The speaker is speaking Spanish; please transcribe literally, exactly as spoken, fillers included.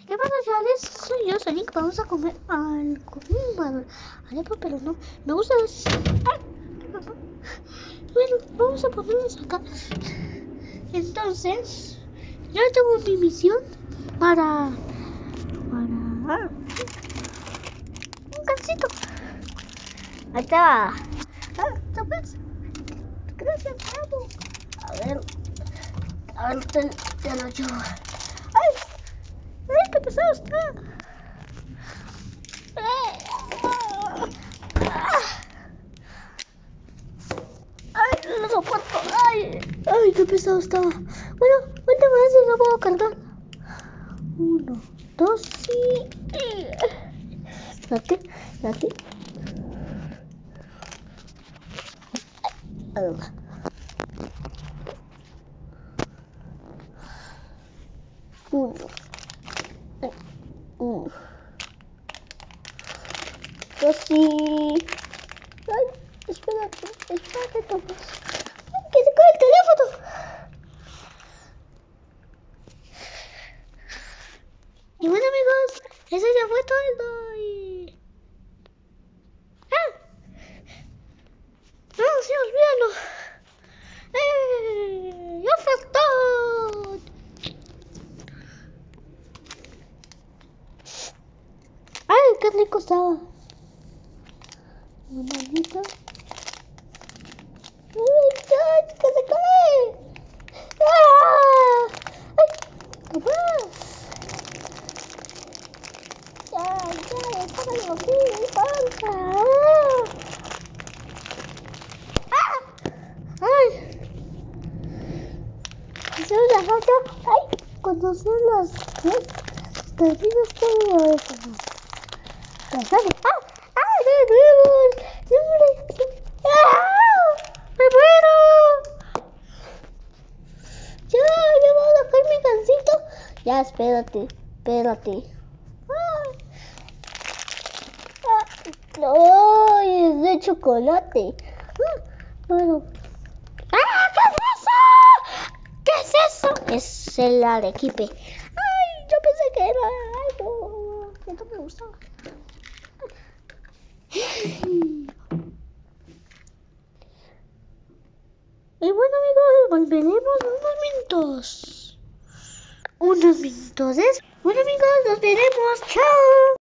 ¿Qué pasa, chavales? Soy yo, Sonic. Vamos a comer algo. Vale, arepa, pero no. Me gusta. ¡Ah! ¿Qué pasó? Bueno, vamos a ponernos acá. Entonces, yo tengo mi misión para. Para. Un cancito. Ahí está. Ah, ¿te ves? Gracias, bravo. A ver. A ver, te, te lo llevo. ¡Ay! ¡Ay, qué pesado está! ¡Ay, no lo soporto! ¡Ay! ¡Ay, qué pesado estaba! Bueno, cuéntame más si lo puedo cargar. Uno, dos y... Date, date. Uno. Uno. Dos y... Ay, espérate, espérate, Tomás. ¡Que se cae el teléfono! Y bueno, amigos, eso ya fue todo y... ¡Ah! No, sí, olvídalo. ¡Eh! ¡Ya faltó! ¡Ay, qué rico estaba! Una manita. ¡Ay, que se cae! ¡Ah! ¡Ay! ¿Qué más? ¡Ya, ya! ¡Déjame aquí! ¡Falta! ¡Ay! Eso es la falta. ¡Ay! Cuando son las tres, casinos todo eso. ¡Ah! ¡Ah! ¡De nuevo! ¡Ah! ¡Me muero! ¡Ya! ¡Ya voy a sacar mi gancito! Ya, espérate, espérate. ¡Ah! ¡Ay! Es de chocolate. Ah, bueno. ¡Ah! ¿Qué es eso? ¿Qué es eso? Es el arequipe. ¡Ay! Yo pensé que era algo que no me gustaba. Y bueno, amigos, volveremos unos minutos. Unos minutos. ¿eh? Bueno, amigos, nos veremos. ¡Chao!